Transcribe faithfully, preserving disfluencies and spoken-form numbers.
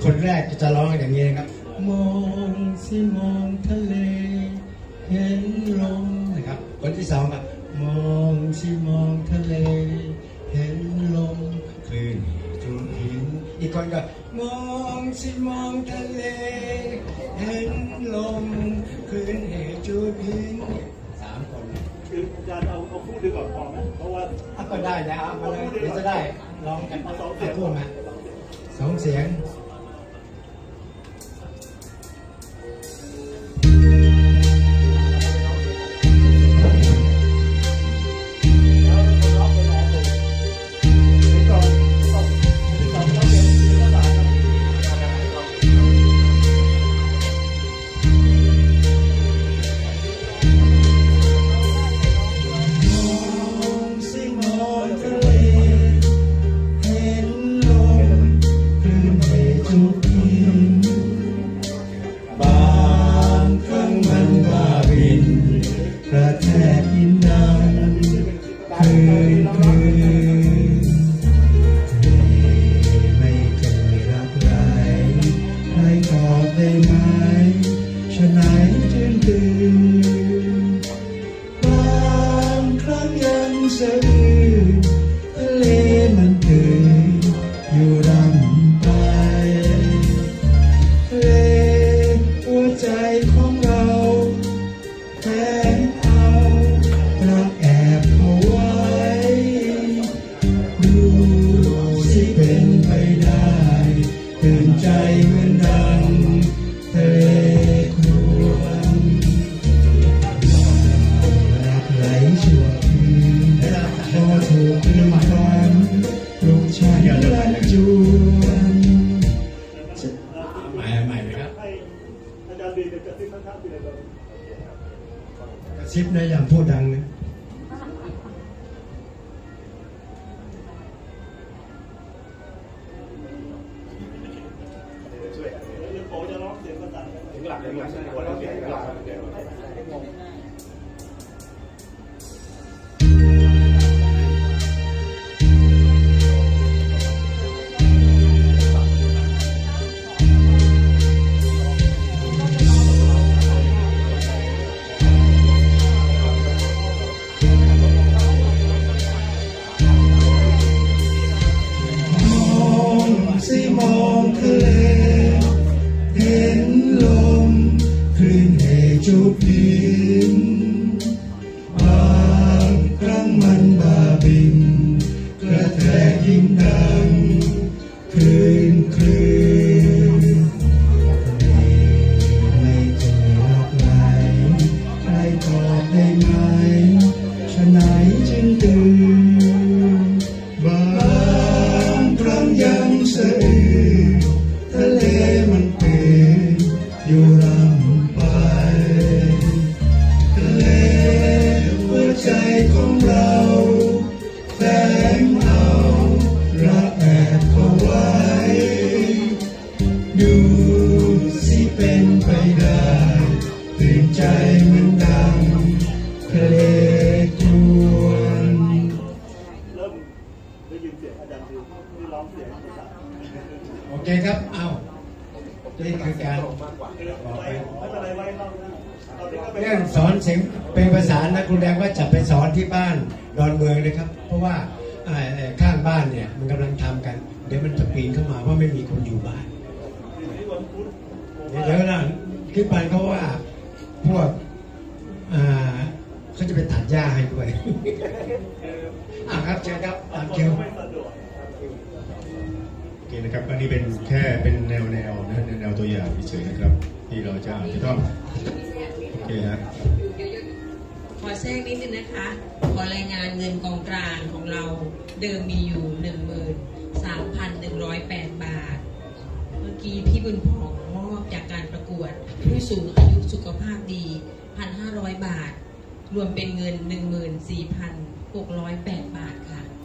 คนแรกจะร้องอย่างนี้นะครับมองสิมองทะเลเห็นลมนะครับคนที่สองครับมองสิมองทะเลเห็นลมคลื่นจูบหินอีกคนก็มองสิมองทะเลเห็นลมคลื่นจูบหินสามคนคืออาจารย์เอาเอาคู่ดีก่อนพอไหมเพราะว่าก็ได้นะเอามาเลยเดี๋ยวจะได้ลองกันสองเสียงคู่มาสองเสียงซิปนะอย่างพูดดังนะช่วยเดี๋ยวโปจะร้องเสียงภาษาถึงหลักถึงหลักคนเราเสียงหลักจูบหินบางครั้งมันบาบินกระแทกยิ่งดังคลื่นคลื่นไม่เคยรักไหลใครตอบได้ไหมฉะไหนจึงตื่นบางครั้งยังสะอื้นทะเลมันเปลี่ยนอยู่รำไปใจของเราแฝงเอารักแอบเข้าไว้ดูสิเป็นไปได้ตื่นใจเหมือนดังทะเลกรวนเริ่มได้ยินเสียงอาจารย์ที่ร้องเสียงภาษาโอเคครับเอานี่คือการบอกไปเรื่องสอนเสียงเป็นภาษานะครูแดงว่าจะไปสอนที่บ้านดอนเมืองนะครับเพราะว่าข้างบ้านเนี่ยมันกำลังทำกันเดี๋ยวมันจะปีนเข้ามาว่าไม่มีคนอยู่บ้านเดี๋ยวนะคิดไปเขาว่าพวกเขาจะไปตัดหญ้าให้ด้วยอ่ะครับเชิญครับตามคิวโอเคนะครับอันนี้เป็นแค่เป็นแนวแนวนะแนวตัวอย่างเฉยๆนะครับที่เราจะจะต้องโอเคฮะขอแทรกนิดนึงนะคะขอรายงานเงินกองกลางของเราเดิมมีอยู่ หนึ่งหมื่นสามพันหนึ่งร้อยแปด บาทเมื่อกี้พี่บุญผองมอบจากการประกวดผู้สูงอายุสุขภาพดี หนึ่งพันห้าร้อย บาทรวมเป็นเงิน หนึ่งหมื่นสี่พันหกร้อยแปด บาทค่ะ